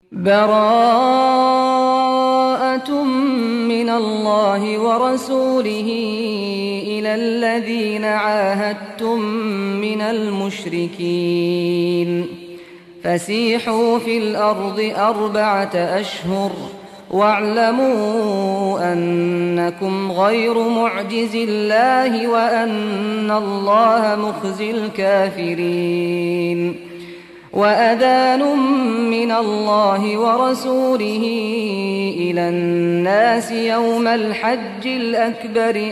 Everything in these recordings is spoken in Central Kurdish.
براءة من الله ورسوله إلى الذين عاهدتم من المشركين فسيحوا في الأرض 4 أشهر واعلموا أنكم غير معجز الله وأن الله مخزي الكافرين. وأذان من الله ورسوله إلى الناس يوم الحج الأكبر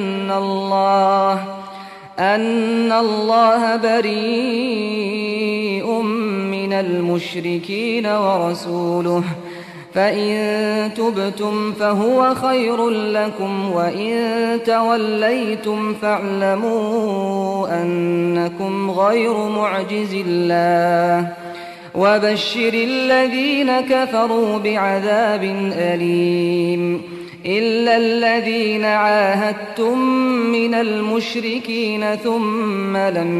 أن الله بريء من المشركين ورسوله فإن تبتم فهو خير لكم وإن توليتم فاعلموا أنكم غير معجز الله وبشر الذين كفروا بعذاب أليم. إلا الذين عاهدتم من المشركين ثم لم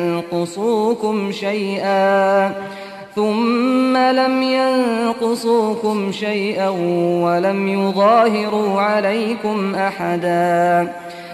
ينقصوكم شيئا ولم يظاهروا عليكم أحدا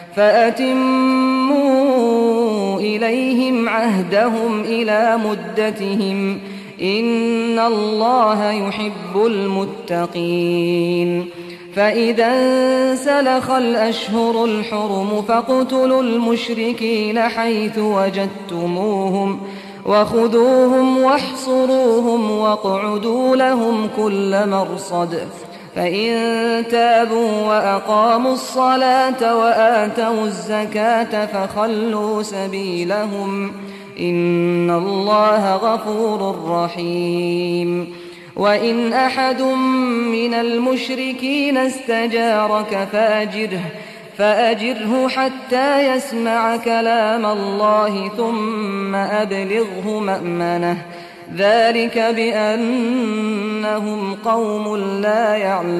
فأتموا إليهم عهدهم إلى مدتهم إن الله يحب المتقين. فإذا انسلخ الأشهر الحرم فاقتلوا المشركين حيث وجدتموهم وخذوهم واحصروهم واقعدوا لهم كل مرصد فإن تابوا وأقاموا الصلاة وآتوا الزكاة فخلوا سبيلهم إن الله غفور رحيم. وإن أحد من المشركين استجارك فأجره حتى يسمع كلام الله ثم أبلغه مأمنه ذلك بأنهم قوم لا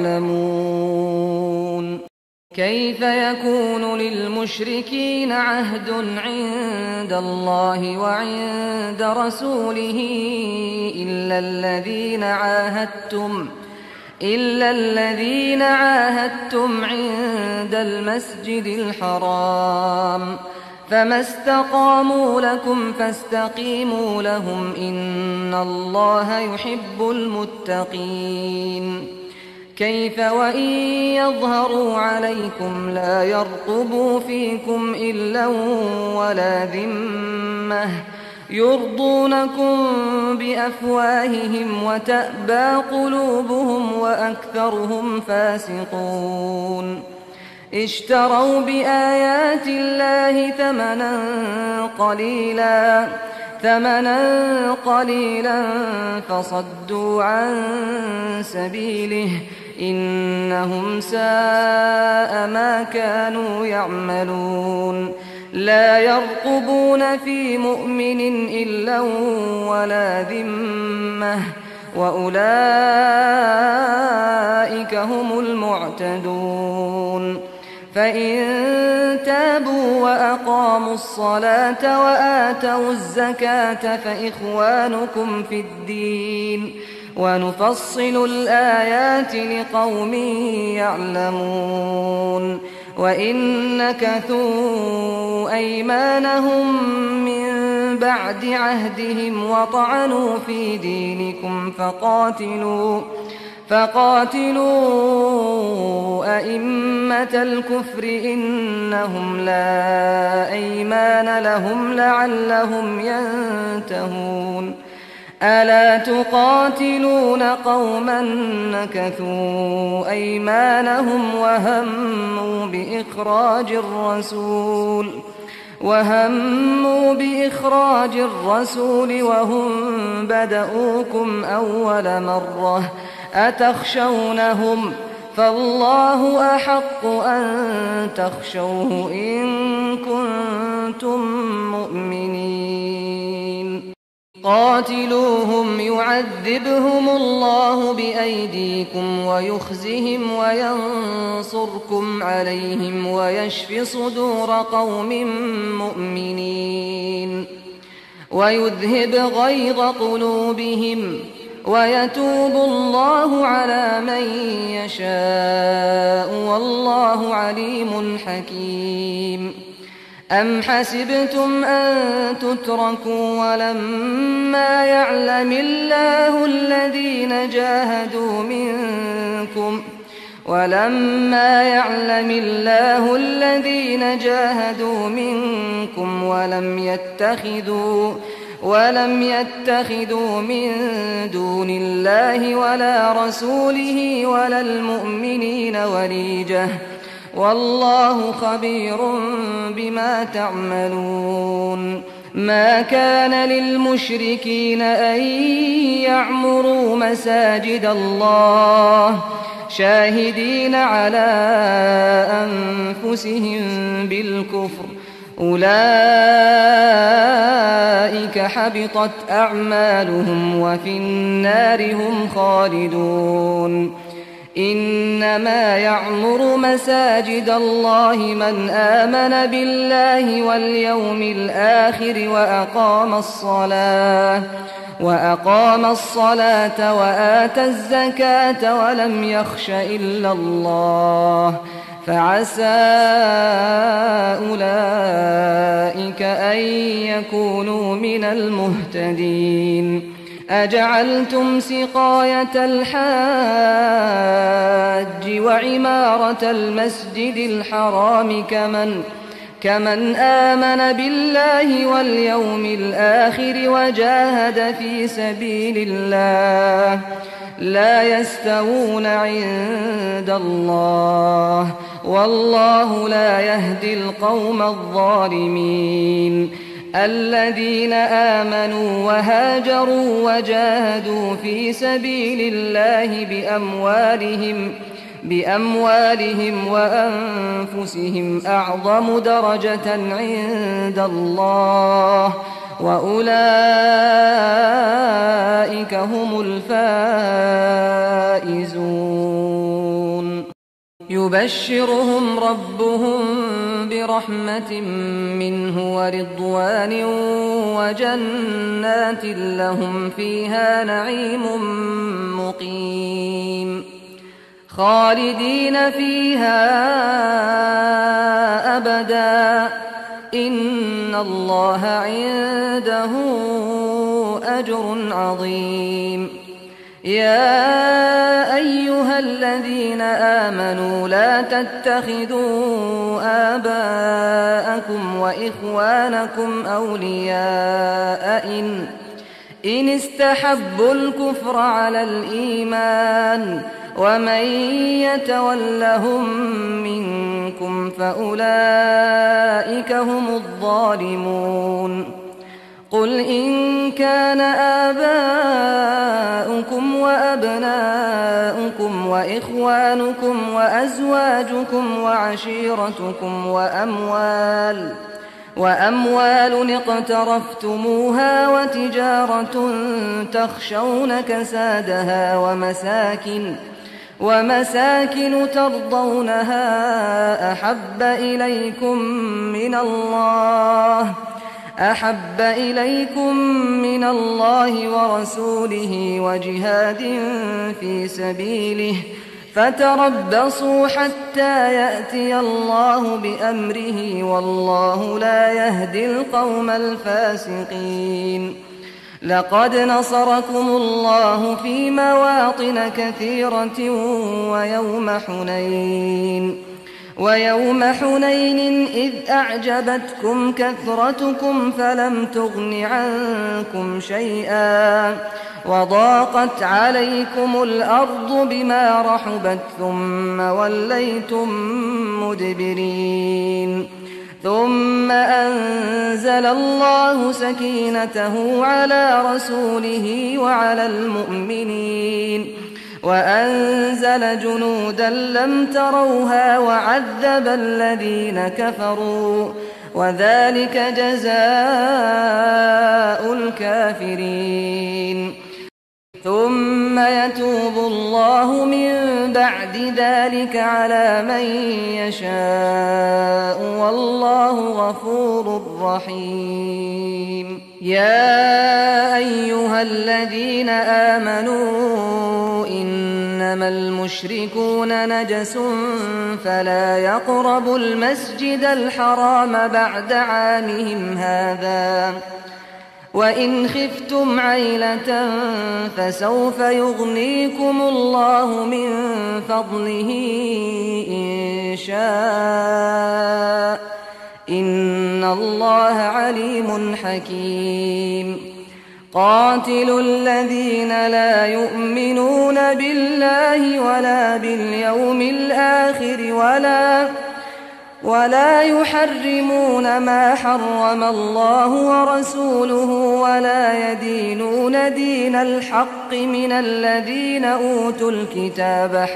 يعلمون. كيف يكون للمشركين عهد عند الله وعند رسوله إلا الذين عاهدتم عند المسجد الحرام فما استقاموا لكم فاستقيموا لهم إن الله يحب المتقين. كيف وإن يظهروا عليكم لا يرقبوا فيكم إلا ولا ذمة يرضونكم بأفواههم وتأبى قلوبهم وأكثرهم فاسقون. اشتروا بآيات الله ثمنا قليلا فصدوا عن سبيله إنهم ساء ما كانوا يعملون. لا يرقبون في مؤمن إلا ولا ذمة وأولئك هم المعتدون. فإن تابوا وأقاموا الصلاة وآتوا الزكاة فإخوانكم في الدين ونفصل الآيات لقوم يعلمون. وإن نكثوا أيمانهم من بعد عهدهم وطعنوا في دينكم فقاتلوا أئمة الكفر إنهم لا أيمان لهم لعلهم ينتهون. ألا تقاتلون قوما نكثوا أيمانهم وهموا بإخراج الرسول وهم بدؤوكم أول مرة أتخشونهم فالله أحق أن تخشوه إن كنتم مؤمنين. قاتلوهم يعذبهم الله بأيديكم ويخزهم وينصركم عليهم ويشف صدور قوم مؤمنين ويذهب غيظ قلوبهم ويتوب الله على من يشاء والله عليم حكيم. أم حسبتم أن تتركوا ولما يعلم الله الذين جاهدوا منكم ولم يتخذوا من دون الله ولا رسوله ولا المؤمنين وليجة والله خبير بما تعملون. ما كان للمشركين أن يعمروا مساجد الله شاهدين على أنفسهم بالكفر أولئك حبطت أعمالهم وفي النار هم خالدون. إنما يعمر مساجد الله من آمن بالله واليوم الآخر وأقام الصلاة وآتى الزكاة ولم يخش إلا الله فعسى أولئك أن يكونوا من المهتدين. أجعلتم سقاية الحاج وعمارة المسجد الحرام كمن آمن بالله واليوم الآخر وجاهد في سبيل الله لا يستوون عند الله والله لا يهدي القوم الظالمين. الذين آمنوا وهاجروا وجاهدوا في سبيل الله بأموالهم وأنفسهم أعظم درجة عند الله وأولئك هم الفائزون. يبشرهم ربهم برحمة منه ورضوان وجنات لهم فيها نعيم مقيم خالدين فيها أبدا إن الله عنده أجر عظيم. يا أيها الذين آمنوا لا تتخذوا آباءكم وإخوانكم أولياء إن استحبوا الكفر على الإيمان ومن يتولهم منكم فأولئك هم الظالمون. قل إن كان آباؤكم وأبناؤكم وإخوانكم وأزواجكم وعشيرتكم وأموال اقترفتموها وتجارة تخشون كسادها ومساكن ترضونها أحب إليكم من الله ورسوله وجهاد في سبيله فتربصوا حتى يأتي الله بأمره والله لا يهدي القوم الفاسقين. لقد نصركم الله في مواطن كثيرة ويوم حنين إذ أعجبتكم كثرتكم فلم تغن عنكم شيئا وضاقت عليكم الأرض بما رحبت ثم وليتم مدبرين. ثم أنزل الله سكينته على رسوله وعلى المؤمنين وأنزل جنودا لم تروها وعذب الذين كفروا وذلك جزاء الكافرين. ثم يتوب الله من بعد ذلك على من يشاء والله غفور رحيم. يا أيها أيها الذين آمنوا إنما المشركون نجس فلا يقربوا المسجد الحرام بعد عامهم هذا وإن خفتم عيلة فسوف يغنيكم الله من فضله إن شاء إن الله عليم حكيم قاتلوا الذين لا يؤمنون بالله ولا باليوم الآخر ولا يحرمون ما حرم الله ورسوله ولا يدينون دين الحق من الذين أوتوا الكتاب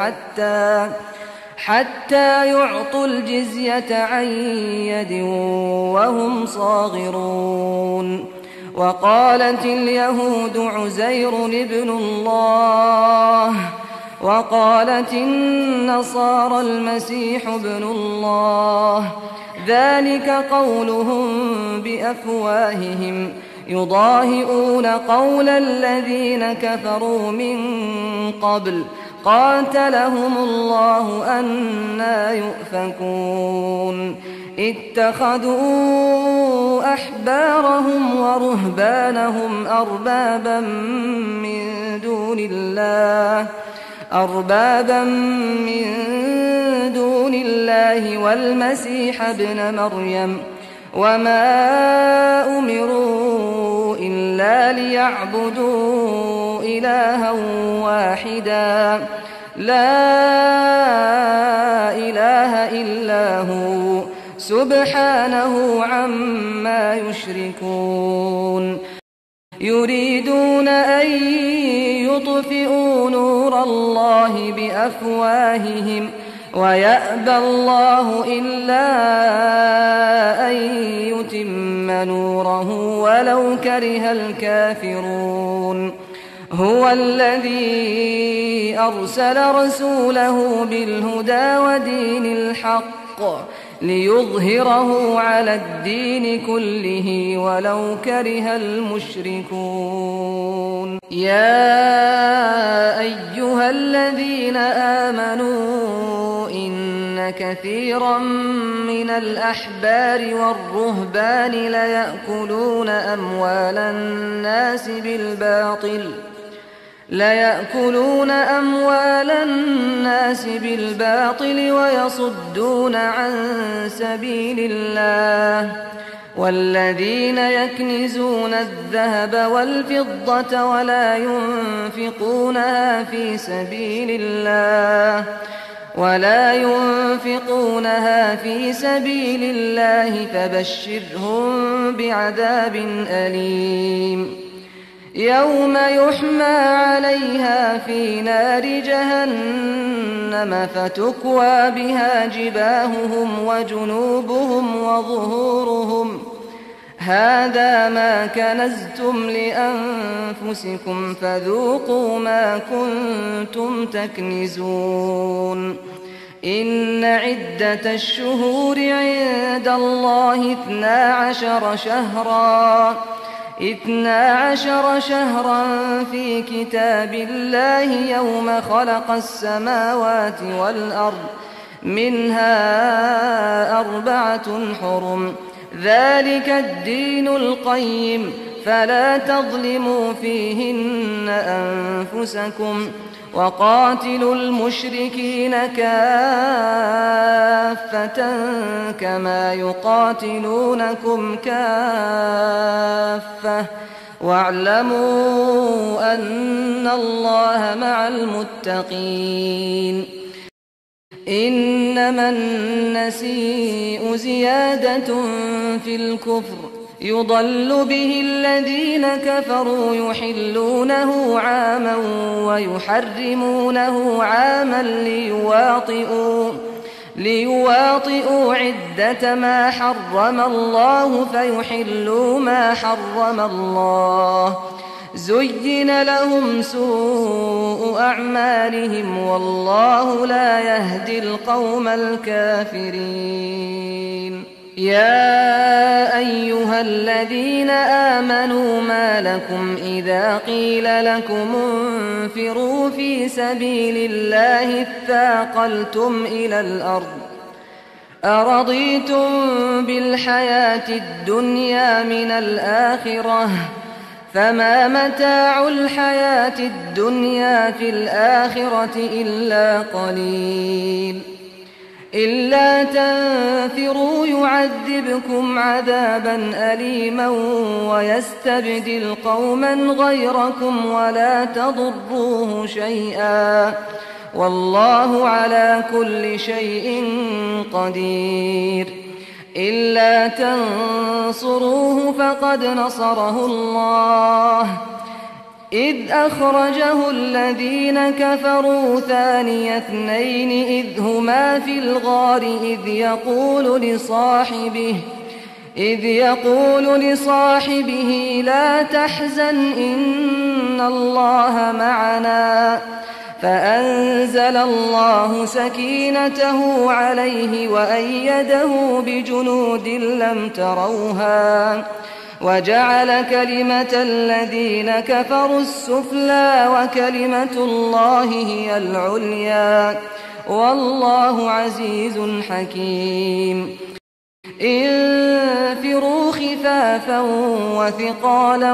حتى يعطوا الجزية عن يد وهم صاغرون وقالت اليهود عزير ابن الله وقالت النصارى المسيح ابن الله ذلك قولهم بأفواههم يضاهئون قول الذين كفروا من قبل قاتلهم الله أنى يؤفكون اتخذوا أحبارهم ورهبانهم أربابا من دون الله والمسيح ابن مريم وما أمروا إلا ليعبدوا إلها واحدا لا إله إلا هو سبحانه عما يشركون يريدون أن يطفئوا نور الله بأفواههم ويأبى الله إلا أن يتم نوره ولو كره الكافرون هو الذي أرسل رسوله بالهدى ودين الحق ليظهره على الدين كله ولو كره المشركون يا أيها الذين آمنوا إن كثيرا من الأحبار والرهبان ليأكلون أموال الناس بالباطل ويصدون عن سبيل الله والذين يكنزون الذهب والفضة ولا ينفقونها في سبيل الله فبشرهم بعذاب أليم يوم يحمى عليها في نار جهنم فتكوى بها جباههم وجنوبهم وظهورهم هذا ما كنزتم لأنفسكم فذوقوا ما كنتم تكنزون إن عدة الشهور عند الله 12 شهرا في كتاب الله يوم خلق السماوات والأرض منها 4 حرم ذلك الدين القيم فلا تظلموا فيهن أنفسكم وقاتلوا المشركين كافة كما يقاتلونكم كافة واعلموا أن الله مع المتقين إنما النسيء زيادة في الكفر يضل به الذين كفروا يحلونه عاما ويحرمونه عاما ليواطئوا عدة ما حرم الله فيحلوا ما حرم الله زين لهم سوء أعمالهم والله لا يهدي القوم الكافرين يا أيها الذين آمنوا ما لكم إذا قيل لكم انفروا في سبيل الله اثاقلتم إلى الأرض أرضيتم بالحياة الدنيا من الآخرة فما متاع الحياة الدنيا في الآخرة إلا قليل إلا تنفروا يعذبكم عذابا أليما ويستبدل قوما غيركم ولا تضروه شيئا والله على كل شيء قدير إلا تنصروه فقد نصره الله إذ أخرجه الذين كفروا ثاني اثنين إذ هما في الغار إذ يقول لصاحبه لا تحزن إن الله معنا فأنزل الله سكينته عليه وأيده بجنود لم تروها وجعل كلمة الذين كفروا السفلى وكلمة الله هي العليا والله عزيز حكيم انفروا خفافا وثقالا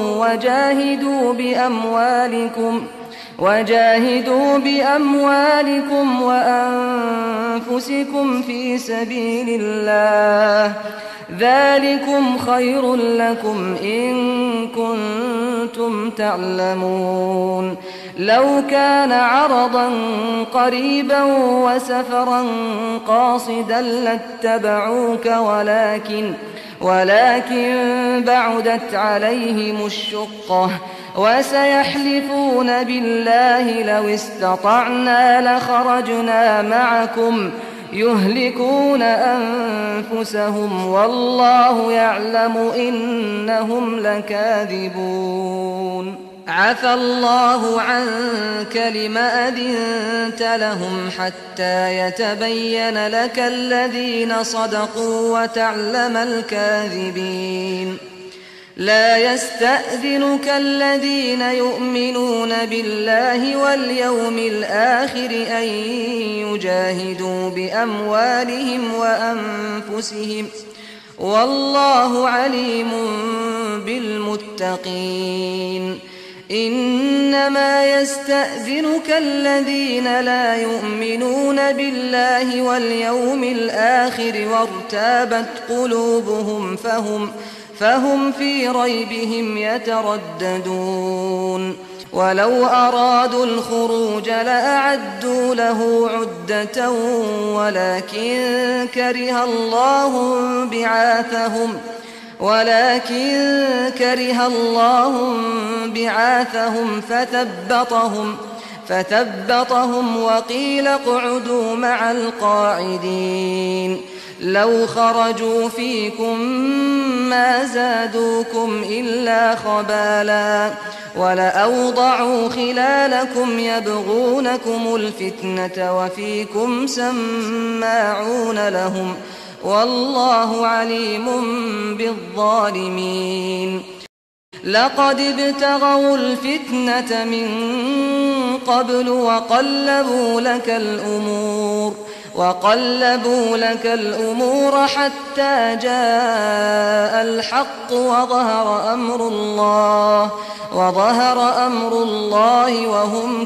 وجاهدوا بأموالكم وأنفسكم في سبيل الله ذلكم خير لكم إن كنتم تعلمون لو كان عرضا قريبا وسفرا قاصدا لاتبعوك ولكن بعدت عليهم الشقة وسيحلفون بالله لو استطعنا لخرجنا معكم يهلكون أنفسهم والله يعلم إنهم لكاذبون عفى الله عنك لم أذنت لهم حتى يتبين لك الذين صدقوا وتعلم الكاذبين لا يستأذنك الذين يؤمنون بالله واليوم الآخر أن يجاهدوا بأموالهم وأنفسهم والله عليم بالمتقين إنما يستأذنك الذين لا يؤمنون بالله واليوم الآخر وارتابت قلوبهم فهم في ريبهم يترددون ولو أرادوا الخروج لأعدوا له عدة ولكن كره الله بعاثهم فثبطهم وقيل اقعدوا مع القاعدين لو خرجوا فيكم ما زادوكم إلا خبالا ولأوضعوا خلالكم يبغونكم الفتنة وفيكم سماعون لهم والله عليم بالظالمين لقد ابتغوا الفتنة من قبل وقلبوا لك الأمور حتى جاء الحق وظهر أمر الله وهم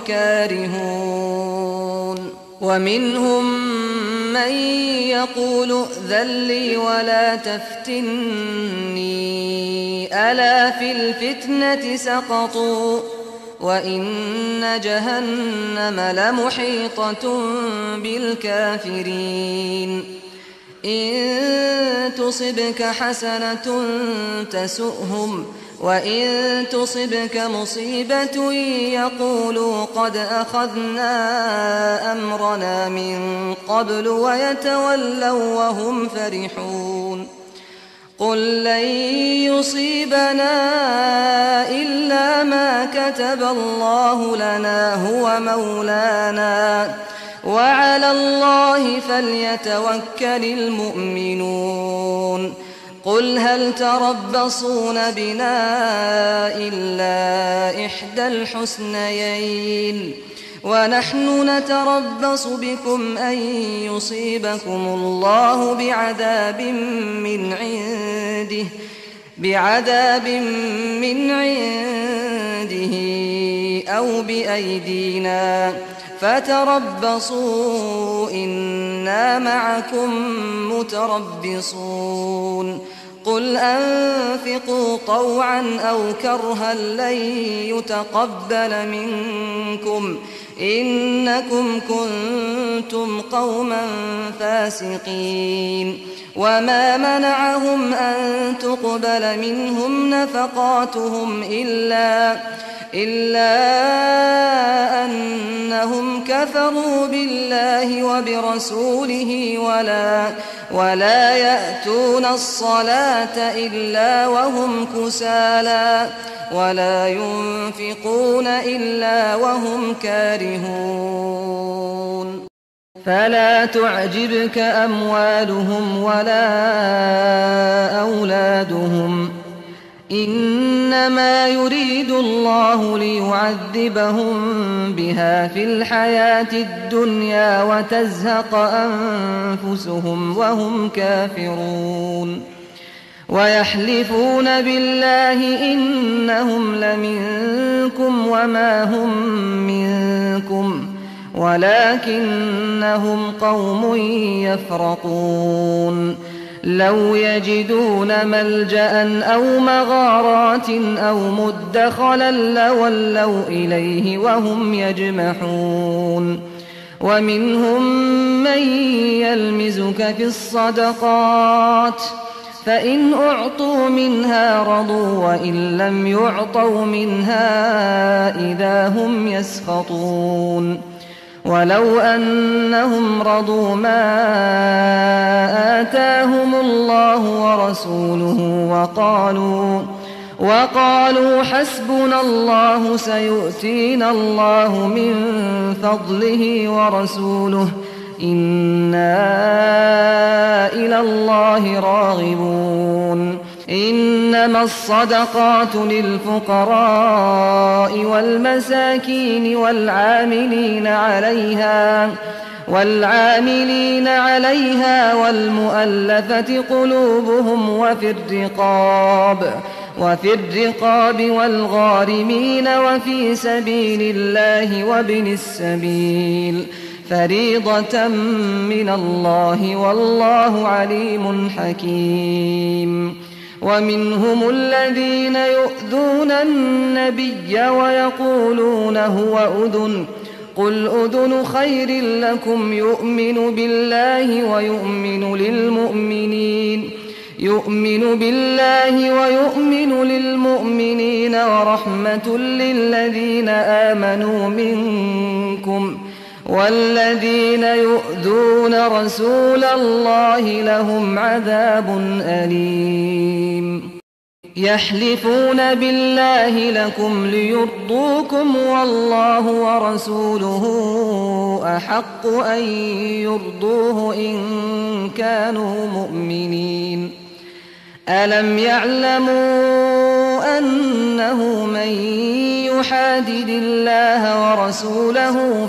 كارهون ومنهم من يقول ائذن لي ولا تفتني ألا في الفتنة سقطوا وإن جهنم لمحيطة بالكافرين إن تصبك حسنة تسؤهم وإن تصبك مصيبة يقولوا قد أخذنا أمرنا من قبل ويتولوا وهم فرحون قل لن يصيبنا إلا ما كتب الله لنا هو مولانا وعلى الله فليتوكل المؤمنون قل هل تربصون بنا إلا إحدى الحسنيين ونحن نتربص بكم أن يصيبكم الله بعذاب من عنده أو بأيدينا فتربصوا إنا معكم متربصون قل أنفقوا طوعا أو كرها لن يتقبل منكم إنكم كنتم قوما فاسقين وما منعهم أن تقبل منهم نفقاتهم إلا أنهم كفروا بالله وبرسوله ولا يأتون الصلاة إلا وهم كسالى ولا ينفقون إلا وهم كارهون فلا تعجبك أموالهم ولا أولادهم إنما يريد الله ليعذبهم بها في الحياة الدنيا وتزهق أنفسهم وهم كافرون ويحلفون بالله إنهم لمنكم وما هم منكم ولكنهم قوم يفرقون لو يجدون ملجأ أو مغارات أو مدخلا لولوا إليه وهم يجمحون ومنهم من يلمزك في الصدقات فإن أعطوا منها رضوا وإن لم يعطوا منها إذا هم يسخطون ولو أنهم رضوا ما آتاهم الله ورسوله وقالوا حسبنا الله سيؤتينا الله من فضله ورسوله إنا إلى الله راغبون إنما الصدقات للفقراء والمساكين والعاملين عليها والمؤلفة قلوبهم وفي الرقاب والغارمين وفي سبيل الله وابن السبيل فريضة من الله والله عليم حكيم ومنهم الذين يؤذون النبي ويقولون هو أذن قل أذن خير لكم يؤمن بالله ويؤمن للمؤمنين ورحمة للذين آمنوا منكم والذين يؤذون رسول الله لهم عذاب أليم يحلفون بالله لكم ليرضوكم والله ورسوله أحق أن يرضوه إن كانوا مؤمنين ألم يعلموا أنه من يحادد الله ورسوله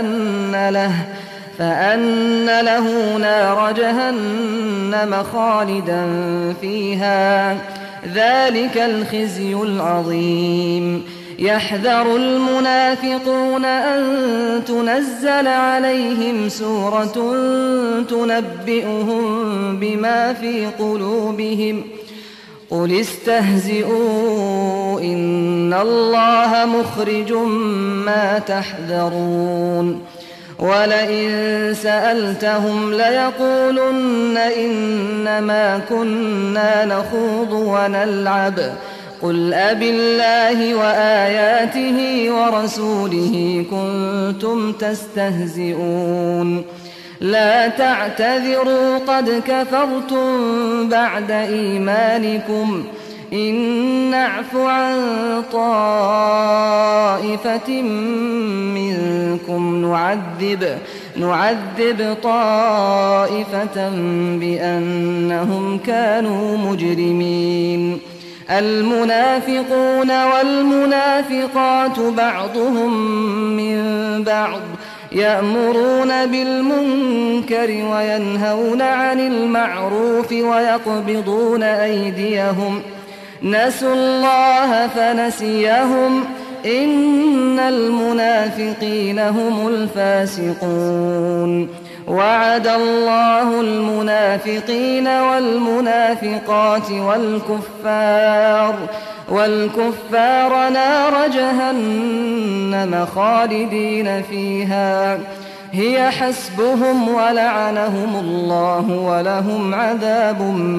فأن له نار جهنم خالدا فيها ذلك الخزي العظيم يحذر المنافقون أن تنزل عليهم سورة تنبئهم بما في قلوبهم قل استهزئوا إن الله مخرج ما تحذرون ولئن سألتهم ليقولن إنما كنا نخوض ونلعب قل أبالله وآياته ورسوله كنتم تستهزئون لا تعتذروا قد كفرتم بعد إيمانكم إن نعف عن طائفة منكم نعذب طائفة بأنهم كانوا مجرمين. المنافقون والمنافقات بعضهم من بعض يأمرون بالمنكر وينهون عن المعروف ويقبضون أيديهم نسوا الله فنسيهم إن المنافقين هم الفاسقون. وعد الله المنافقين والمنافقات والكفار نار جهنم خالدين فيها هي حسبهم ولعنهم الله ولهم عذاب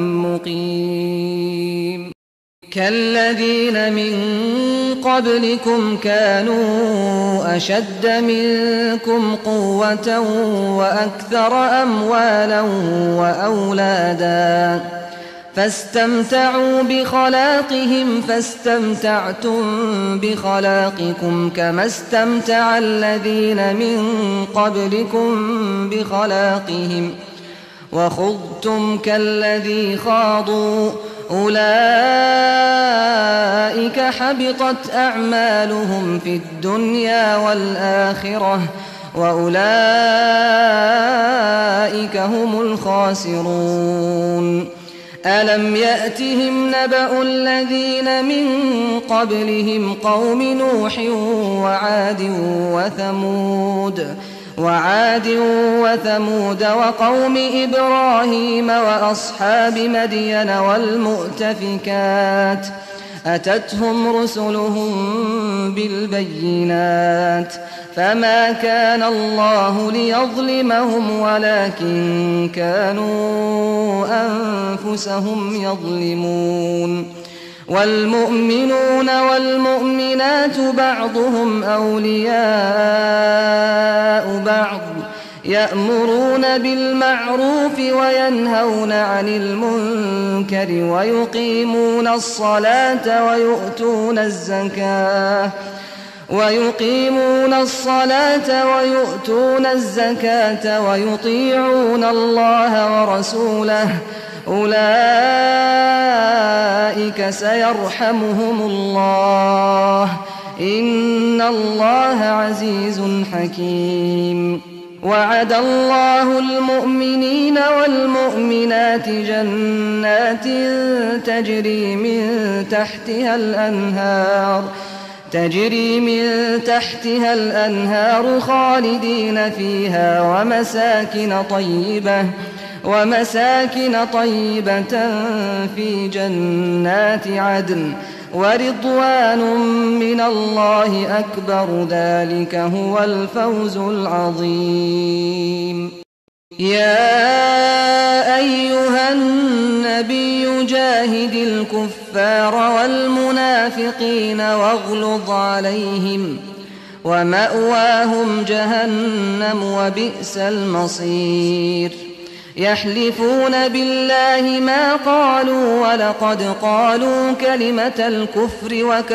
مقيم. كالذين من قبلكم كانوا أشد منكم قوة وأكثر أموالا وأولادا فاستمتعوا بخلاقهم فاستمتعتم بخلاقكم كما استمتع الذين من قبلكم بخلاقهم وخضتم كالذي خاضوا أولئك حبطت أعمالهم في الدنيا والآخرة وأولئك هم الخاسرون. ألم يأتهم نبأ الذين من قبلهم قوم نوح وعاد وثمود وقوم إبراهيم وأصحاب مدين والمؤتفكات أتتهم رسلهم بالبينات فما كان الله ليظلمهم ولكن كانوا أنفسهم يظلمون. والمؤمنون والمؤمنات بعضهم أولياء بعض يأمرون بالمعروف وينهون عن المنكر ويقيمون الصلاة ويؤتون الزكاة ويطيعون الله ورسوله أولئك سيرحمهم الله إن الله عزيز حكيم. وعد الله المؤمنين والمؤمنات جنات تجري من تحتها الأنهار خالدين فيها ومساكن طيبة في جنات عدن ورضوان من الله أكبر ذلك هو الفوز العظيم. يا أيها النبي جاهد الكفار والمنافقين واغلظ عليهم ومأواهم جهنم وبئس المصير. يحلفون بالله ما قالوا ولقد قالوا كلمة الكفر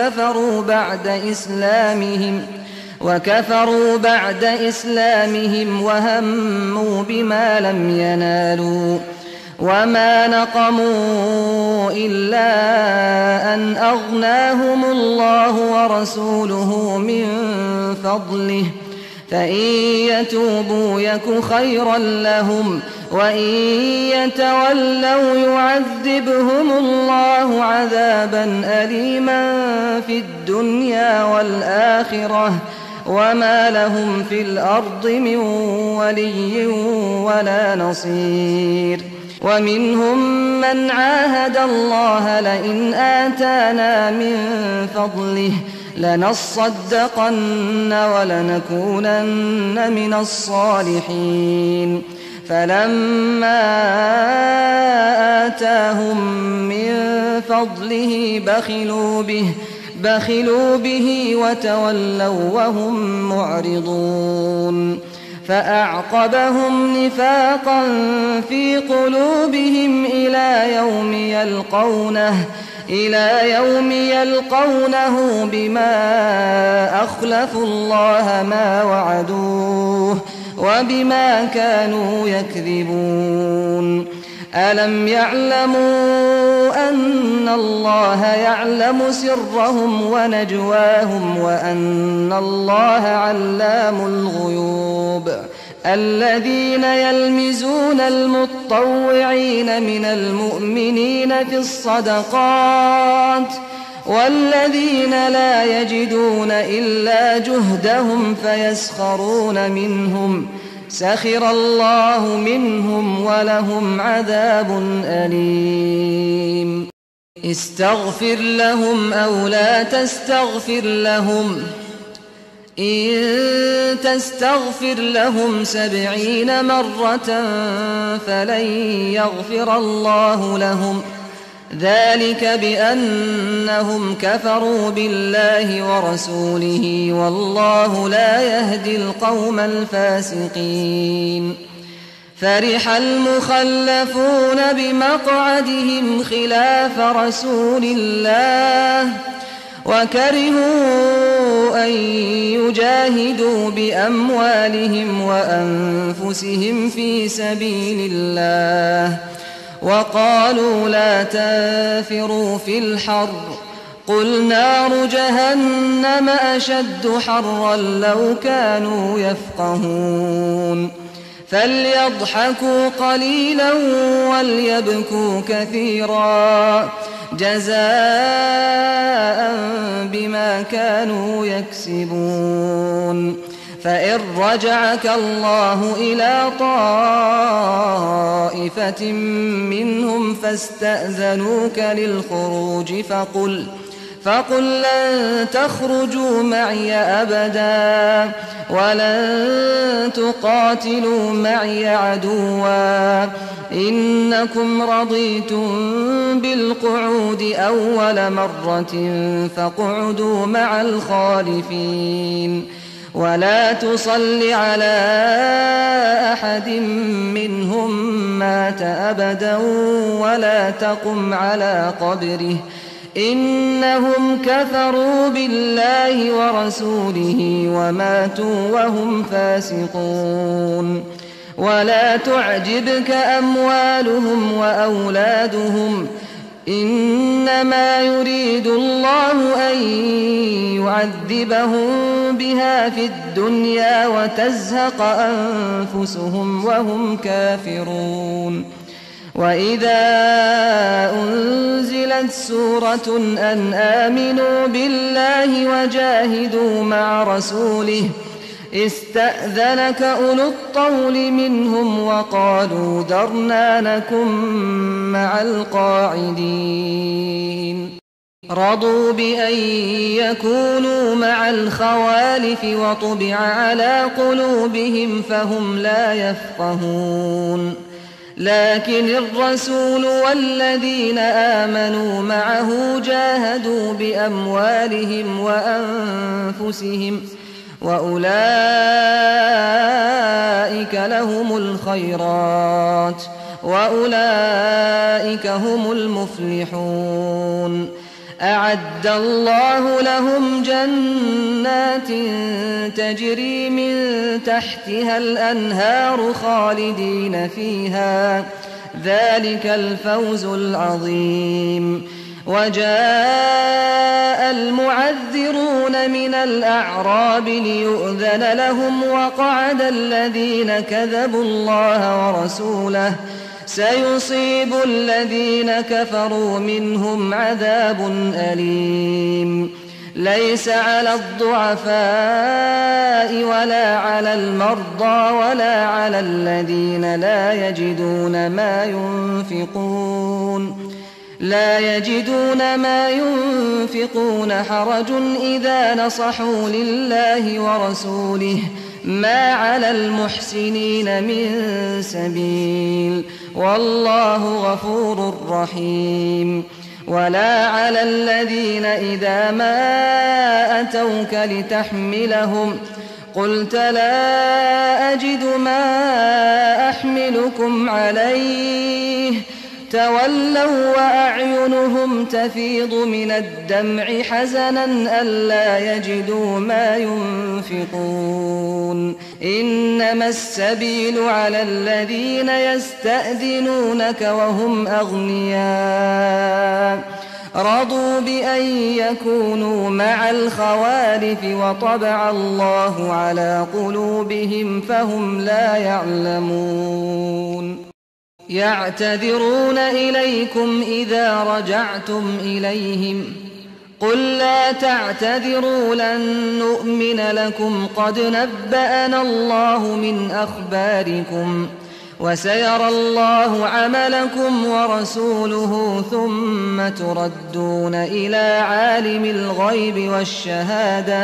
وكفروا بعد إسلامهم وهموا بما لم ينالوا وما نقموا إلا أن أغناهم الله ورسوله من فضله فإن يتوبوا يك خيرا لهم وإن يتولوا يعذبهم الله عذابا أليما في الدنيا والآخرة وما لهم في الأرض من ولي ولا نصير. ومنهم من عاهد الله لئن آتانا من فضله لنصدقن ولنكونن من الصالحين فلما آتاهم من فضله بخلوا به وتولوا وهم معرضون فأعقبهم نفاقا في قلوبهم إلى يوم يلقونه إلى يوم يلقونه بما أخلفوا الله ما وعدوه وبما كانوا يكذبون ألم يعلموا أن الله يعلم سرهم ونجواهم وأن الله علام الغيوب الذين يلمزون المطوعين من المؤمنين في الصدقات والذين لا يجدون إلا جهدهم فيسخرون منهم سخر الله منهم ولهم عذاب أليم استغفر لهم أو لا تستغفر لهم إن تستغفر لهم 70 مرة فلن يغفر الله لهم ذلك بأنهم كفروا بالله ورسوله والله لا يهدي القوم الفاسقين فرح المخلفون بمقعدهم خلاف رسول الله وكرهوا أن يجاهدوا بأموالهم وأنفسهم في سبيل الله وقالوا لا تنفروا في الحر قل نار جهنم أشد حرا لو كانوا يفقهون فليضحكوا قليلا وليبكوا كثيرا جزاء بما كانوا يكسبون فإن رجعك الله إلى طائفة منهم فاستأذنوك للخروج فقل لن تخرجوا معي أبدا ولن تقاتلوا معي عدوا إنكم رضيتم بالقعود أول مرة فاقعدوا مع الخالفين ولا تصل على أحد منهم مات أبدا ولا تقم على قبره إنهم كفروا بالله ورسوله وماتوا وهم فاسقون ولا تعجبك أموالهم وأولادهم إنما يريد الله أن يعذبهم بها في الدنيا وتزهق أنفسهم وهم كافرون وإذا أنزلت سورة أن آمنوا بالله وجاهدوا مع رسوله استأذنك أولو الطول منهم وقالوا ذرنا نكن مع القاعدين رضوا بأن يكونوا مع الخوالف وطبع على قلوبهم فهم لا يفقهون لكن الرسول والذين آمنوا معه جاهدوا بأموالهم وأنفسهم وأولئك لهم الخيرات وأولئك هم المفلحون أعد الله لهم جنات تجري من تحتها الأنهار خالدين فيها ذلك الفوز العظيم وجاء المعذرون من الأعراب ليؤذن لهم وقعد الذين كذبوا الله ورسوله سيصيب الذين كفروا منهم عذاب أليم ليس على الضعفاء ولا على المرضى ولا على الذين لا يجدون ما ينفقون حرج إذا نصحوا لله ورسوله ما على المحسنين من سبيل والله غفور رحيم ولا على الذين إذا ما أتوك لتحملهم قلت لا أجد ما أحملكم عليه تولوا وأعينهم تفيض من الدمع حزنا ألا يجدوا ما ينفقون إنما السبيل على الذين يستأذنونك وهم أغنياء رضوا بأن يكونوا مع الخوالف وطبع الله على قلوبهم فهم لا يعلمون يعتذرون إليكم إذا رجعتم إليهم قل لا تعتذروا لن نؤمن لكم قد نبأنا الله من أخباركم وسيرى الله عملكم ورسوله ثم تردون إلى عالم الغيب والشهادة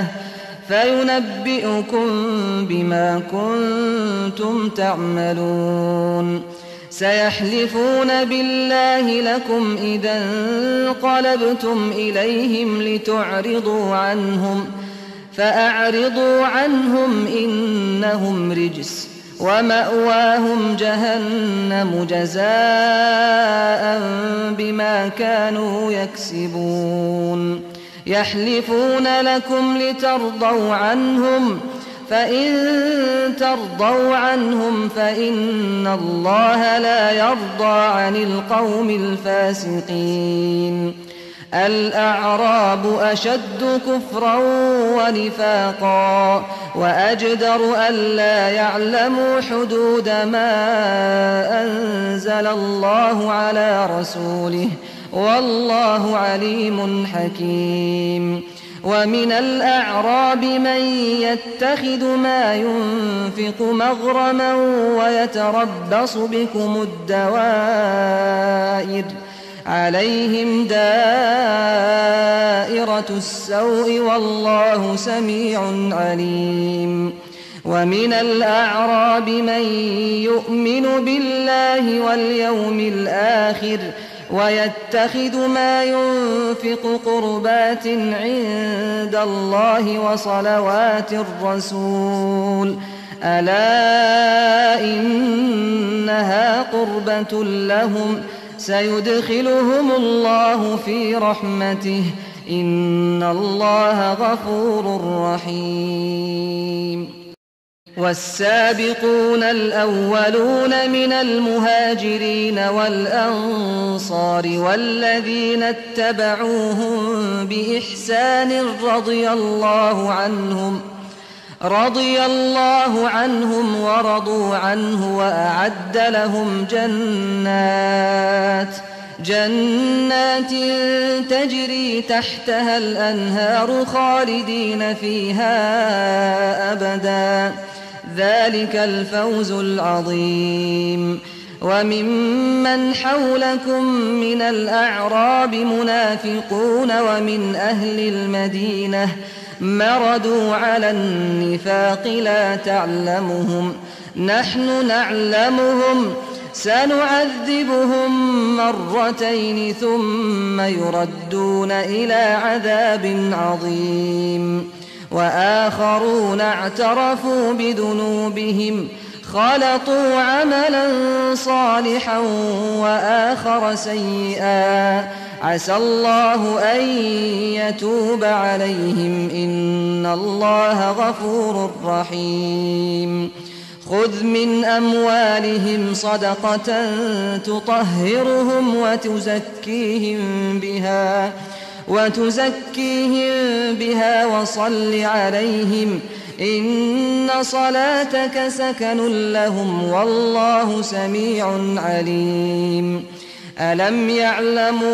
فينبئكم بما كنتم تعملون سيحلفون بالله لكم إذا انقلبتم إليهم لتعرضوا عنهم فأعرضوا عنهم إنهم رجس ومأواهم جهنم جزاء بما كانوا يكسبون يحلفون لكم لترضوا عنهم فإن ترضوا عنهم فإن الله لا يرضى عن القوم الفاسقين الأعراب أشد كفرا ونفاقا وأجدر ألا يعلموا حدود ما أنزل الله على رسوله والله عليم حكيم ومن الأعراب من يتخذ ما ينفق مغرما ويتربص بكم الدوائر عليهم دائرة السوء والله سميع عليم ومن الأعراب من يؤمن بالله واليوم الآخر ويتخذ ما ينفق قربات عند الله وصلوات الرسول ألا إنها قربة لهم سيدخلهم الله في رحمته إن الله غفور رحيم والسابقون الأولون من المهاجرين والأنصار والذين اتبعوهم بإحسان رضي الله عنهم ورضوا عنه وأعد لهم جنات تجري تحتها الأنهار خالدين فيها أبدا ذلك الفوز العظيم وممن حولكم من الأعراب منافقون ومن أهل المدينة مردوا على النفاق لا تعلمهم نحن نعلمهم سنعذبهم مرتين ثم يردون إلى عذاب عظيم وآخرون اعترفوا بذنوبهم خلطوا عملا صالحا وآخر سيئا عسى الله أن يتوب عليهم إن الله غفور رحيم خذ من أموالهم صدقة تطهرهم وتزكيهم بها وصل عليهم إن صلاتك سكن لهم والله سميع عليم ألم يعلموا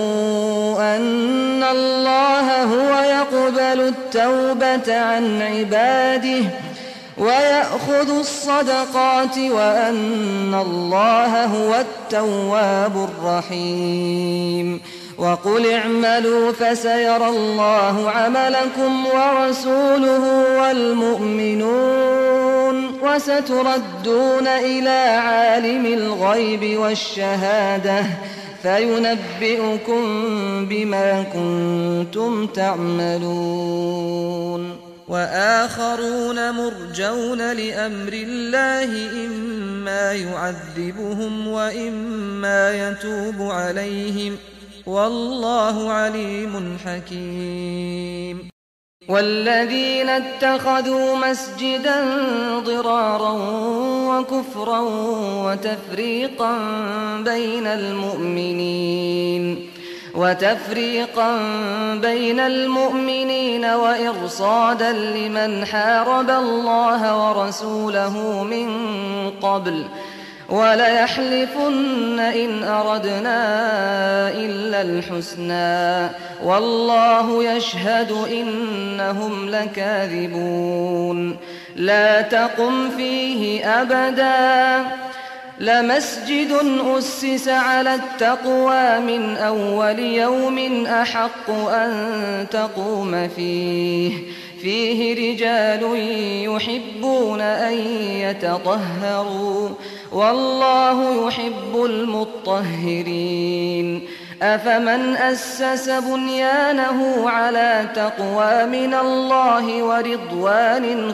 أن الله هو يقبل التوبة عن عباده ويأخذ الصدقات وأن الله هو التواب الرحيم وقل اعملوا فسيرى الله عملكم ورسوله والمؤمنون وستردون إلى عالم الغيب والشهادة فينبئكم بما كنتم تعملون وآخرون مرجون لأمر الله إما يعذبهم وإما يتوب عليهم والله عليم حكيم. والذين اتخذوا مسجدا ضرارا وكفرا وتفريقا بين المؤمنين وإرصادا لمن حارب الله ورسوله من قبل وليحلفن إن أردنا إلا الحسنى والله يشهد إنهم لكاذبون. لا تقم فيه أبدا لمسجد أسس على التقوى من أول يوم أحق أن تقوم فيه رجال يحبون أن يتطهروا والله يحب المطهرين. أفمن أسس بنيانه على تقوى من الله ورضوان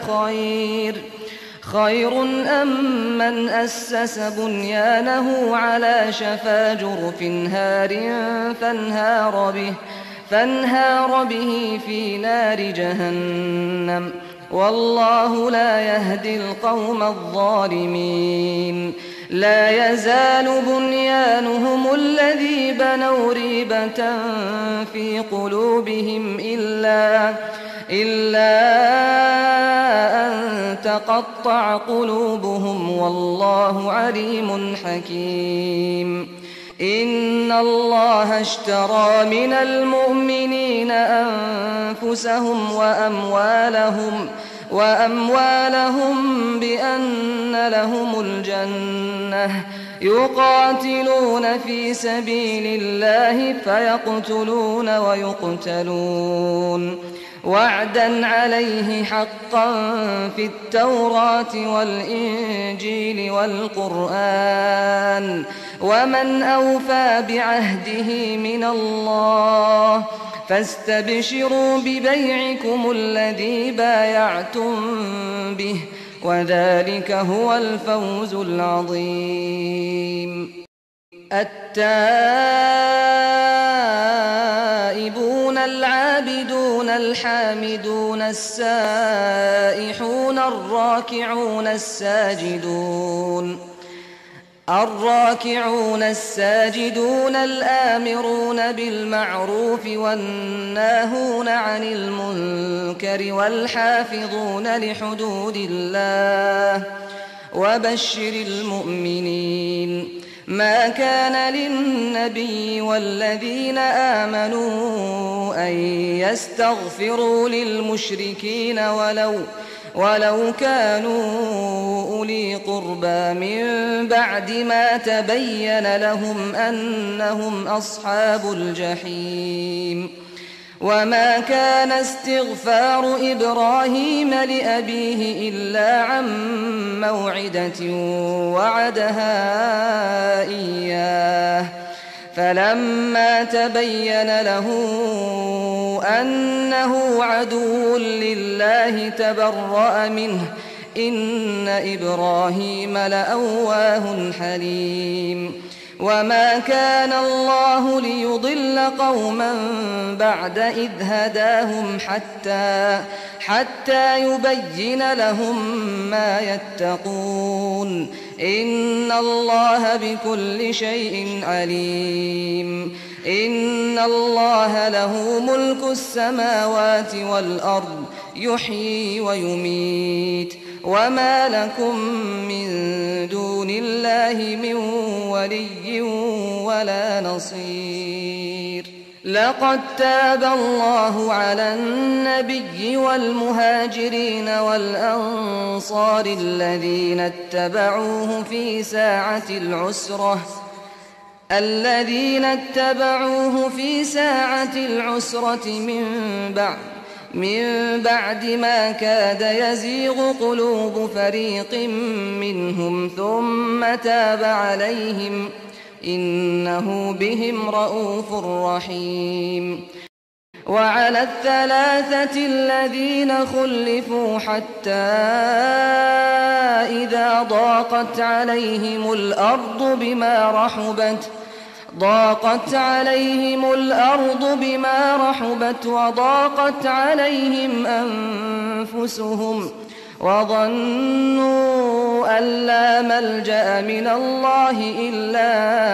خير أم من أسس بنيانه على شفا جرف هار فانهار به في نار جهنم والله لا يهدي القوم الظالمين. لا يزال بنيانهم الذي بنوا ريبة في قلوبهم إلا أن تقطع قلوبهم والله عليم حكيم. إن الله اشترى من المؤمنين أنفسهم وأموالهم بأن لهم الجنة يقاتلون في سبيل الله فيقتلون ويقتلون وعدا عليه حقا في التوراة والإنجيل والقرآن ومن أوفى بعهده من الله فاستبشروا ببيعكم الذي بايعتم به وذلك هو الفوز العظيم. التائبون العابدون الحامدون السائحون الراكعون الساجدون الآمرون بالمعروف والناهون عن المنكر والحافظون لحدود الله وبشر المؤمنين. ما كان للنبي والذين آمنوا أن يستغفروا للمشركين ولو كانوا أولي قربى من بعد ما تبين لهم أنهم أصحاب الجحيم. وما كان استغفار إبراهيم لأبيه إلا عن موعدة وعدها إياه فلما تبين له أنه عدو لله تبرأ منه إن إبراهيم لأواه حليم. وما كان الله ليضل قوما بعد إذ هداهم حتى يبين لهم ما يتقون إن الله بكل شيء عليم. إن الله له ملك السماوات والأرض يحيي ويميت وما لكم من دون الله من ولي ولا نصير. لقد تاب الله على النبي والمهاجرين والأنصار الذين اتبعوه في ساعة العسرة من بعد ما كاد يزيغ قلوب فريق منهم ثم تاب عليهم إنه بهم رءوف رحيم. وعلى الثلاثة الذين خلفوا حتى إذا ضاقت عليهم الأرض بما رحبت وضاقت عليهم أنفسهم وظنوا أن لا ملجأ من الله إلا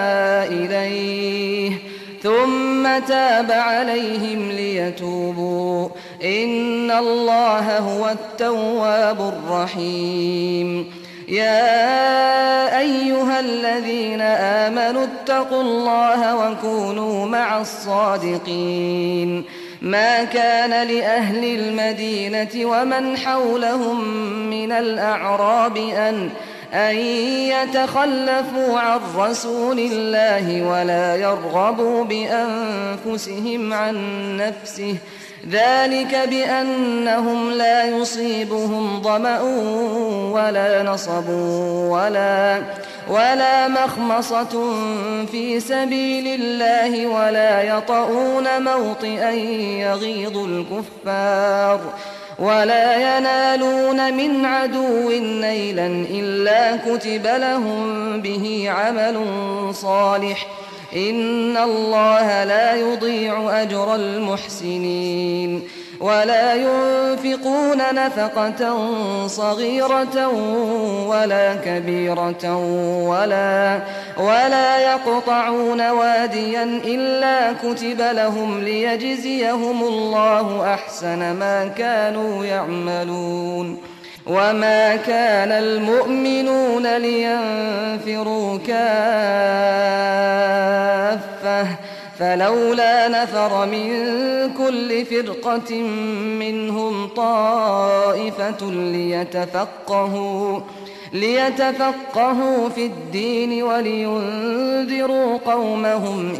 إليه ثم تاب عليهم ليتوبوا إن الله هو التواب الرحيم يا أيها الذين آمنوا اتقوا الله وكونوا مع الصادقين ما كان لأهل المدينة ومن حولهم من الأعراب أن يتخلفوا عن رسول الله ولا يرغبوا بأنفسهم عن نفسه ذلك بأنهم لا يصيبهم ظمأ ولا نصب ولا مخمصة في سبيل الله ولا يطؤون موطئا يغيظ الكفار ولا ينالون من عدو نيلا إلا كتب لهم به عمل صالح إن الله لا يضيع أجر المحسنين ولا ينفقون نفقة صغيرة ولا كبيرة ولا يقطعون واديا إلا كتب لهم ليجزيهم الله أحسن ما كانوا يعملون وما كان المؤمنون لينفروا كافة فلولا نفر من كل فرقة منهم طائفة ليتفقهوا في الدين ولينذروا قومهم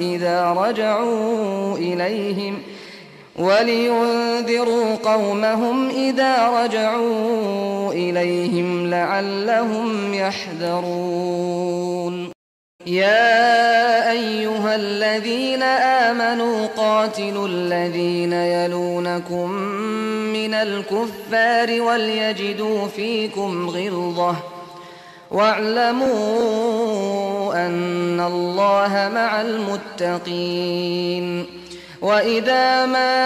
إذا رجعوا إليهم لعلهم يحذرون يا أيها الذين آمنوا قاتلوا الذين يلونكم من الكفار وليجدوا فيكم غلظة واعلموا أن الله مع المتقين وإذا ما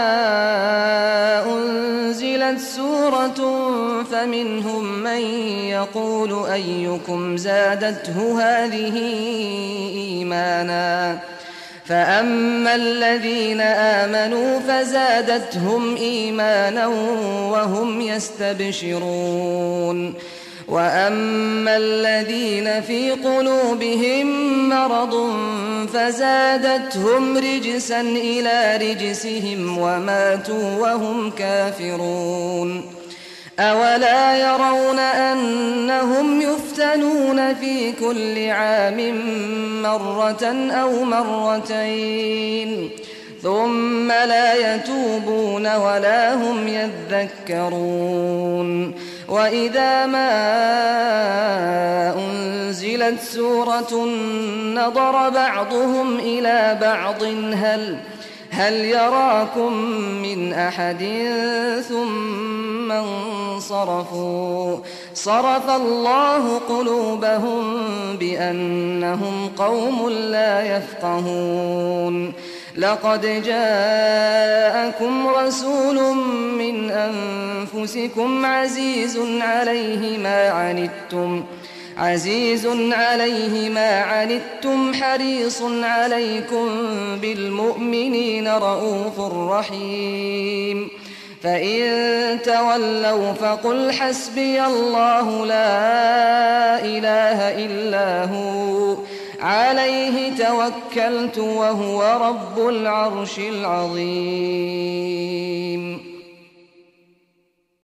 أنزلت سورة فمنهم من يقول أيكم زادته هذه إيمانا فأما الذين آمنوا فزادتهم إيمانا وهم يستبشرون وأما الذين في قلوبهم مرض فزادتهم رجسا إلى رجسهم وماتوا وهم كافرون أولا يرون أنهم يفتنون في كل عام مرة أو مرتين ثم لا يتوبون ولا هم يذكرون وإذا ما أنزلت سورة نظر بعضهم إلى بعض هل يراكم من أحد ثم انصرفوا صرف الله قلوبهم بأنهم قوم لا يفقهون لقد جاءكم رسول من أنفسكم عزيز عليه ما عنتم حريص عليكم بالمؤمنين رؤوف رحيم فإن تولوا فقل حسبي الله لا إله إلا هو عليه توكلت وهو رب العرش العظيم